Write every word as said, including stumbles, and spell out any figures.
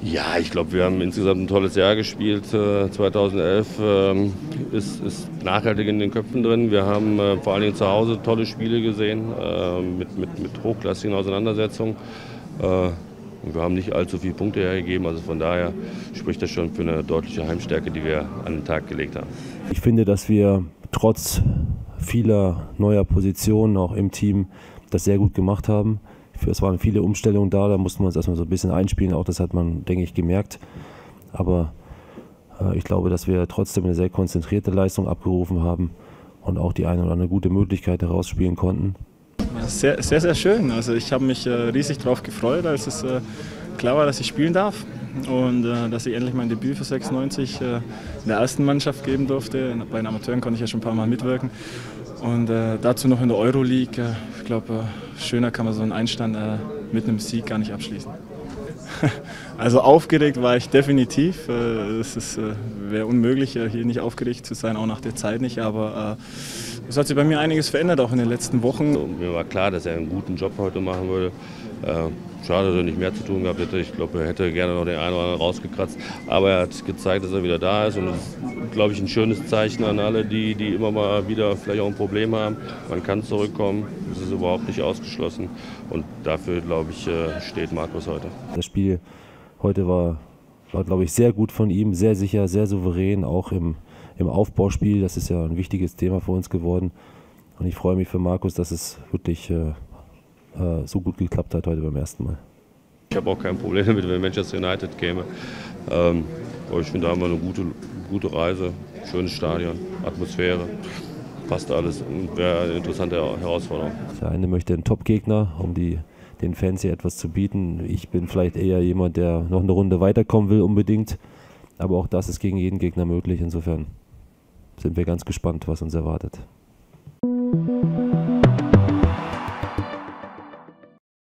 Ja, ich glaube, wir haben insgesamt ein tolles Jahr gespielt. Äh, zweitausendelf ähm, ist, ist nachhaltig in den Köpfen drin. Wir haben äh, vor allen Dingen zu Hause tolle Spiele gesehen äh, mit, mit, mit hochklassigen Auseinandersetzungen. Äh, und wir haben nicht allzu viele Punkte hergegeben. Also von daher spricht das schon für eine deutliche Heimstärke, die wir an den Tag gelegt haben. Ich finde, dass wir trotz vieler neuer Positionen auch im Team das sehr gut gemacht haben. Es waren viele Umstellungen da, da mussten wir uns erstmal so ein bisschen einspielen, auch das hat man, denke ich, gemerkt. Aber äh, ich glaube, dass wir trotzdem eine sehr konzentrierte Leistung abgerufen haben und auch die eine oder andere gute Möglichkeit herausspielen konnten. Sehr, sehr, sehr schön. Also ich habe mich äh, riesig darauf gefreut, als es äh, klar war, dass ich spielen darf und äh, dass ich endlich mein Debüt für sechsundneunzig äh, in der ersten Mannschaft geben durfte. Bei den Amateuren konnte ich ja schon ein paar Mal mitwirken. Und äh, dazu noch in der Euroleague. Äh, ich glaube, äh, schöner kann man so einen Einstand äh, mit einem Sieg gar nicht abschließen. Also aufgeregt war ich definitiv. Äh, es äh, wäre unmöglich, äh, hier nicht aufgeregt zu sein, auch nach der Zeit nicht. Aber äh, es hat sich bei mir einiges verändert, auch in den letzten Wochen. Und mir war klar, dass er einen guten Job heute machen würde. Äh, schade, dass er nicht mehr zu tun gehabt hätte. Ich glaube, er hätte gerne noch den einen oder anderen rausgekratzt. Aber er hat gezeigt, dass er wieder da ist. Und das ist, glaube ich, ein schönes Zeichen an alle, die, die immer mal wieder vielleicht auch ein Problem haben. Man kann zurückkommen. Das ist überhaupt nicht ausgeschlossen. Und dafür, glaube ich, steht Markus heute. Das Spiel heute war, war glaube ich, sehr gut von ihm. Sehr sicher, sehr souverän, auch im, im Aufbauspiel. Das ist ja ein wichtiges Thema für uns geworden. Und ich freue mich für Markus, dass es wirklich äh, so gut geklappt hat heute beim ersten Mal. Ich habe auch kein Problem damit, wenn Manchester United käme. Ähm, aber ich finde, da haben wir eine gute, gute Reise, schönes Stadion, Atmosphäre, passt alles und wäre eine interessante Herausforderung. Der eine möchte einen Top-Gegner, um die, den Fans hier etwas zu bieten. Ich bin vielleicht eher jemand, der noch eine Runde weiterkommen will unbedingt. Aber auch das ist gegen jeden Gegner möglich. Insofern sind wir ganz gespannt, was uns erwartet.